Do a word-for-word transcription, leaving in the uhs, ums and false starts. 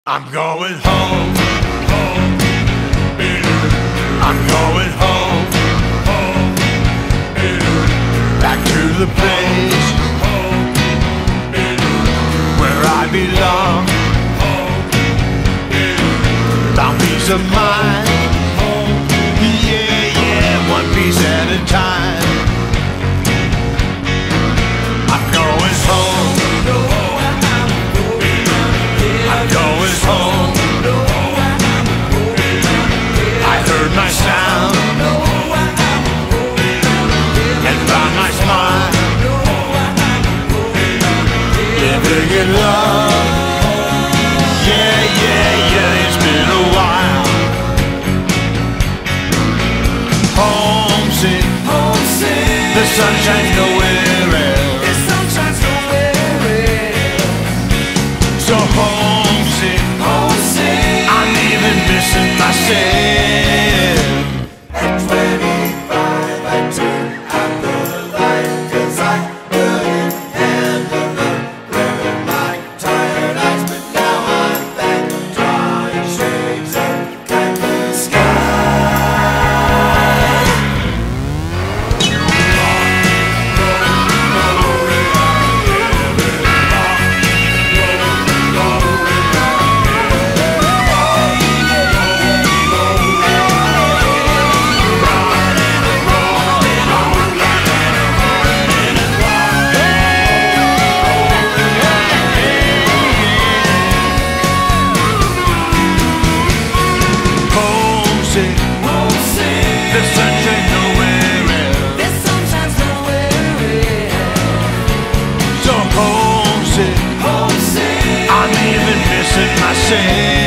I'm going home, home, I'm going home, home, back to the place where I belong. Found peace of mind, yeah, yeah, one piece at a time. I'm going home, I'm going home. I heard my sound and found my smile, living in love. Yeah, yeah, yeah, it's been a while. Homesick, homesick. The sun shines nowhere else. The sun shines nowhere else. So homesick, homesick. I'm even missing myself. At twenty-five, I turned out the light, 'cause I couldn't handle the glare of my tired eyes. But now I'm back, drawing shades of the sky. Homesick, homesick. The sun shines nowhere else. The sun shines nowhere else. So homesick, homesick. I'm even missing myself.